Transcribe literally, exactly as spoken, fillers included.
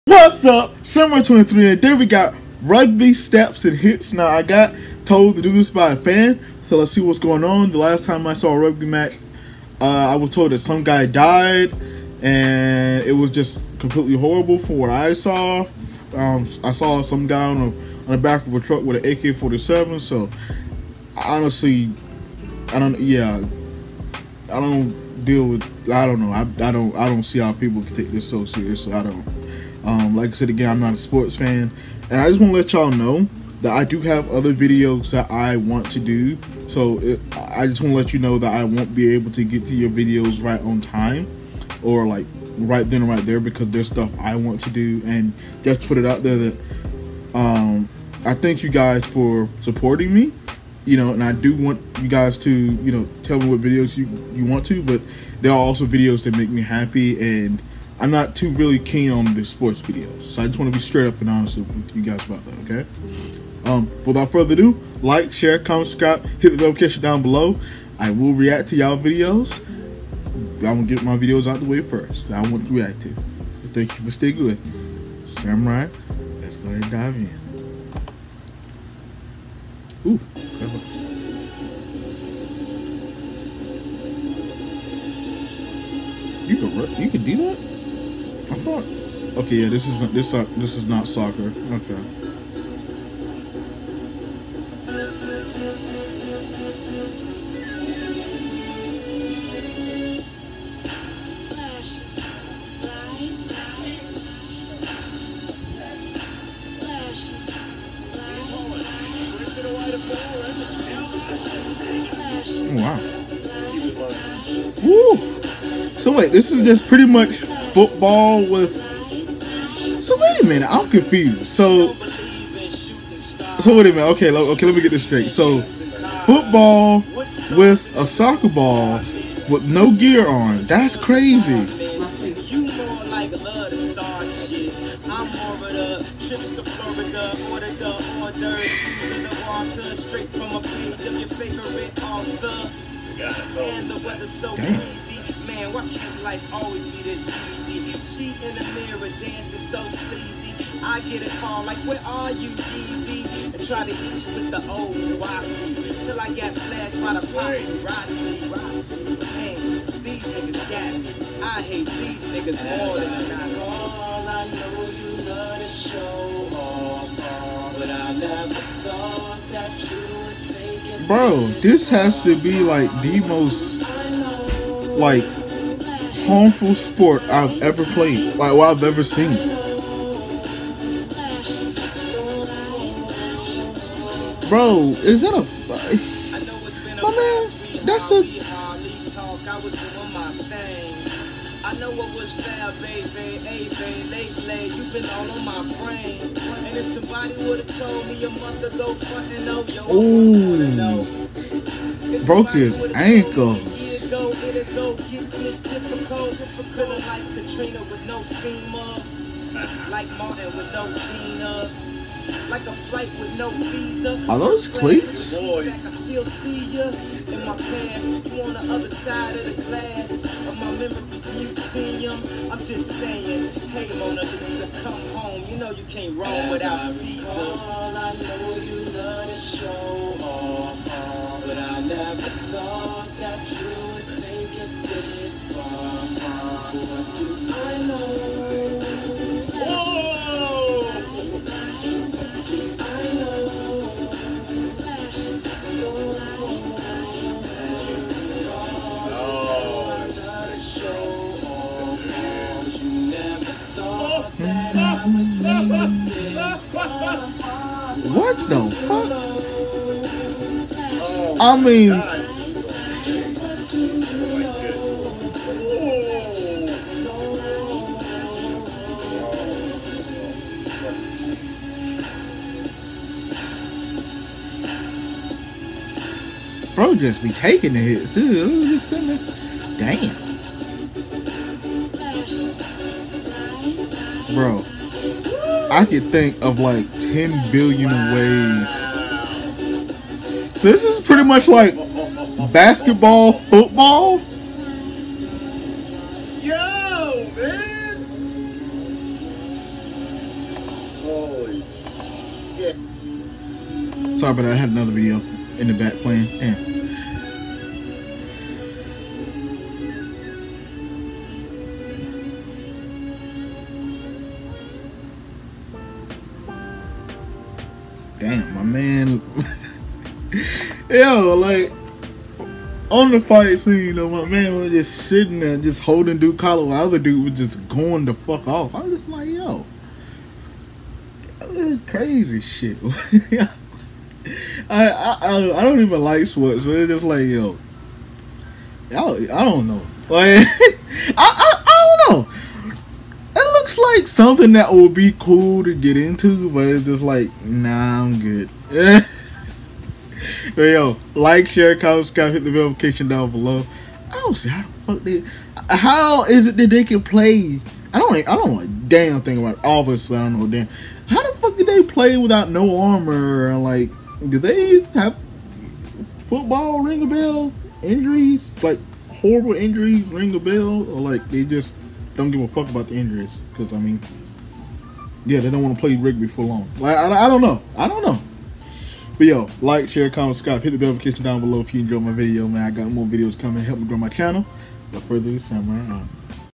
What's up? Summer twenty-three, and there we got rugby steps and hits. Now, I got told to do this by a fan, so let's see what's going on. The last time I saw a rugby match, uh, I was told that some guy died, and it was just completely horrible from what I saw. Um, I saw some guy on, a, on the back of a truck with an A K forty-seven, so honestly, I don't, yeah, I don't deal with, I don't know, I, I don't, I don't see how people can take this so seriously. I don't. Um, like I said again, I'm not a sports fan, and I just want to let y'all know that I do have other videos that I want to do. So it, I just want to let you know that I won't be able to get to your videos right on time, or like right then and right there, because there's stuff I want to do. And just put it out there that um, I thank you guys for supporting me, you know, and I do want you guys to, you know, tell me what videos you you want to, but there are also videos that make me happy, and I'm not too really keen on the sports videos, so I just want to be straight up and honest with you guys about that, okay? Um, without further ado, like, share, comment, subscribe, hit the notification down below. I will react to y'all videos. I'm going to get my videos out the way first. I want to react to. Thank you for sticking with me. Samurai, let's go ahead and dive in. Ooh, you can, you can do that? I thought, okay, yeah, this is not, this uh, this is not soccer. Okay. Oh, wow. Woo! So wait, this is just pretty much football with. So wait a minute, I'm confused. So, so wait a minute. Okay, okay, let me get this straight. So, football with a soccer ball with no gear on. That's crazy. Man, why can't life always be this easy? She in the mirror dancing so sleazy. I get a call like, where are you, easy? And try to hit you with the old wafty till I got flashed by the paparazzi. Man, these niggas got me. I hate these niggas more than a Nazi. All I know you love to show off, but I never thought that you would take it. Bro, this has to be like the most like harmful sport I've ever played, like what I've ever seen. Bro, is that a my man? That's a. I know what was fair, baby, hey, baby, lately, you've been all on my brain. And if somebody would have told me your mother go front and know, yo, ooh, broke his ankles. Go, it'll go, get this difficult. Feeling like Katrina with no FEMA, like Martin with no Gina, like a flight with no visa. Are those cleats? I still see you in my past. You on the other side of the glass of my memories museum. I'm just saying, hey Mona Lisa, come home. You know you can't roam without Caesar. All I know you love to show off, but I never thought that you would take it this far. What do I know? What the fuck? I mean, bro, just be taking the hits. Damn, bro. I could think of like ten billion ways. So this is pretty much like basketball, football. Yo, man. boys. Yeah. Sorry, but I had another video in the back playing. Damn. Damn, my man. Yo, like, on the fight scene, you know, my man was just sitting there, just holding dude collar, while the other dude was just going the fuck off. I was just like, yo, that was crazy shit. I, I I I don't even like sports, but it's just like, yo, I, I don't know. Like, I, I I don't know. It looks like something that would be cool to get into, but it's just like, nah, I'm good. But yo, like, share, comment, subscribe, hit the notification down below. I don't see how the fuck they. How is it that they can play? I don't. I don't know a damn thing about it. Obviously, I don't know a damn. How the fuck did they play without no armor? Like, do they have football ring a bell? Injuries, like horrible injuries, ring a bell, or like they just don't give a fuck about the injuries? Because I mean, yeah, they don't want to play rugby for long. Like, I, I don't know. I don't know. But yo, like, share, comment, subscribe, hit the notification down below if you enjoyed my video, man. I got more videos coming. Help me grow my channel. But further, Samurai out.